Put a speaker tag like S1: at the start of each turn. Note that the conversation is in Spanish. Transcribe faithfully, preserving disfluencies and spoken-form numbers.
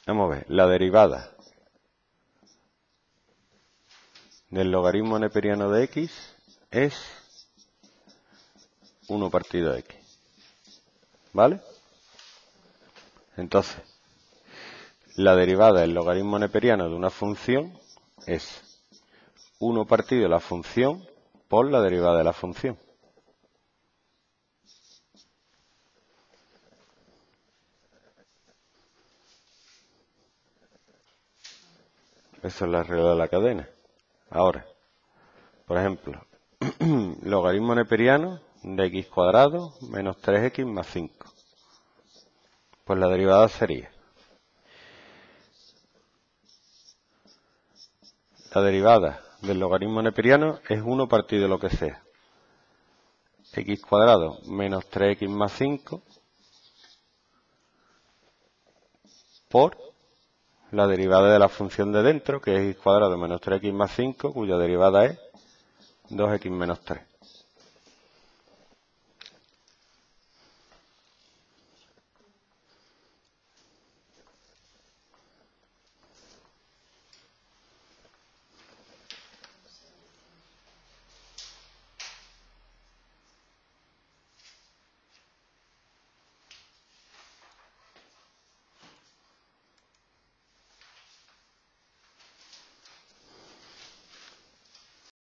S1: Vamos a ver, la derivada del logaritmo neperiano de x es uno partido de x. ¿Vale? Entonces, la derivada del logaritmo neperiano de una función es uno partido la función por la derivada de la función. Eso es la regla de la cadena. Ahora, por ejemplo, logaritmo neperiano de x cuadrado menos tres x más cinco. Pues la derivada sería la derivada del logaritmo neperiano es uno partido lo que sea. X cuadrado menos tres x más cinco por la derivada de la función de dentro, que es x cuadrado menos tres x más cinco, cuya derivada es dos x menos tres.